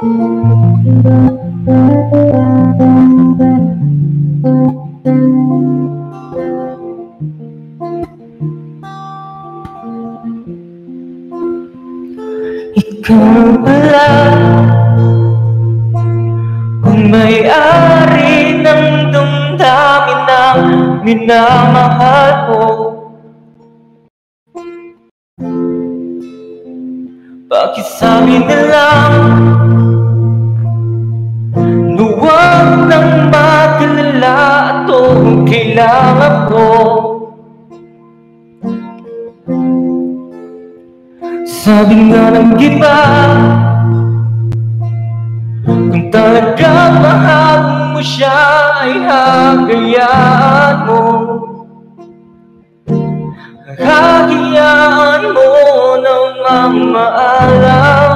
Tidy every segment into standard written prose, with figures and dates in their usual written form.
Ikaw pala ang may-ari ng damdamin na minamahal ko. Bakit sabi nilang huwag nang magalala at kailangan ko? Sabi nga ng iba, kung talagang mahal mo siya ay hahayaan mo. Hahayaan mo nang mamaalam.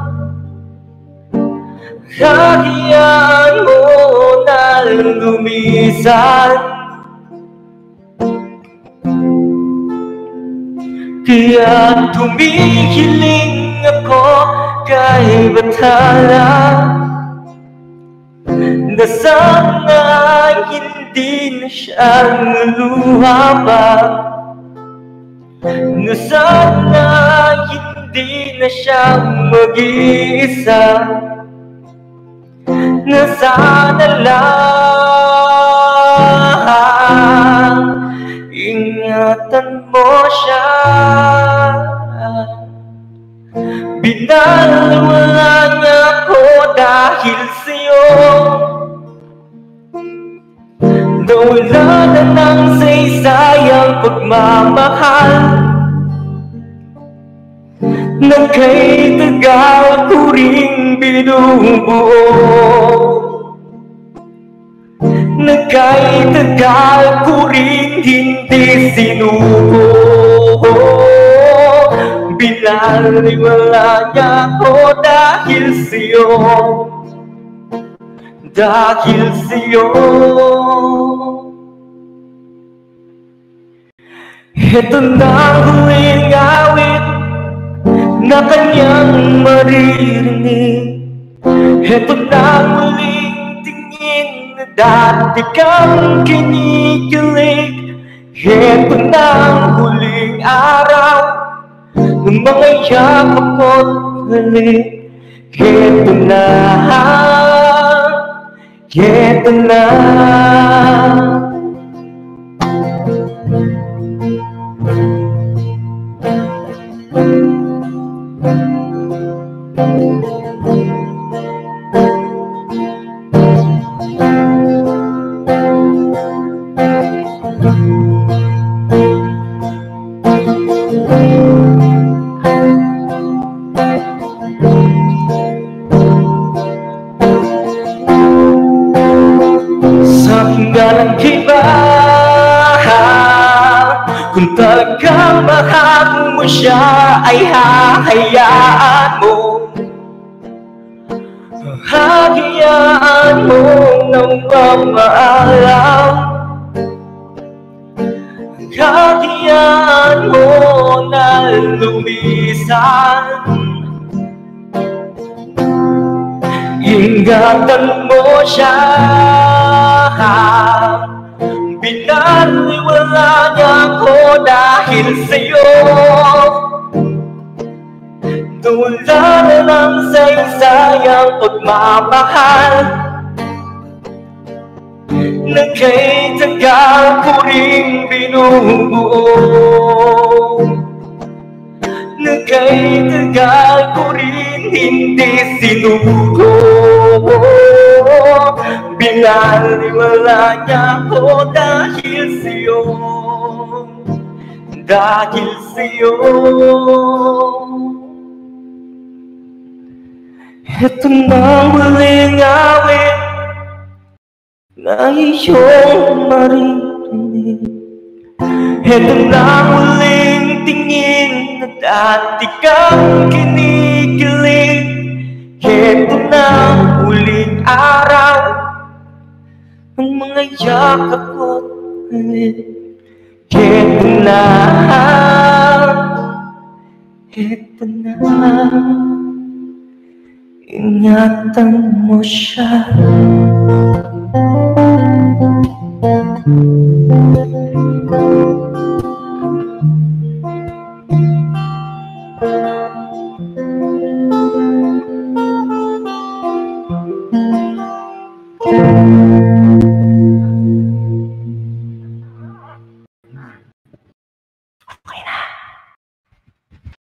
Hahayaan mo na lumisan. Kaya tumihiling ako kay Bathala na sana hindi na siya luluha pa, na sana hindi na siya mag-iisa, na sana lang ingatan mo siya. Binalwala niya ako dahil sa'yo, nawala na ng saysayang pagmamahal na kay tagal ko ring binubuo, na kay tagal ko ring hindi sinuko. Binaliwala niya ako dahil sa'yo, dahil sa'yo. Ito na ang huling awit na kanyang maririnig. Ito na ang huling tingin na dati kang kinikilig. Ito na ang huling araw ng mga yakap ko't halik. Ito na, ito na. Ng iba, kung talagang mahal mo siya ay hahayaan mo. Hahayaan mo nang mamaalam. Hahayaan mo na lumisan. Ingatan mo siya. Binaliwala niya ako dahil sa'yo, nawala na ng saysayang pagmamahal na kay tagal ko ring binubuo, na kay tagal ko rin hindi sinuko. Binaliwala niya ako dahil sa'yo, dahil sa'yo. Ito na ang huling awit na iyong maririnig. Ito na ang huling tingin na dati kang kinikilig. Ito na ang huling araw ng mga yakap ko't halik. Ito na, ito na. ingatan mo siya.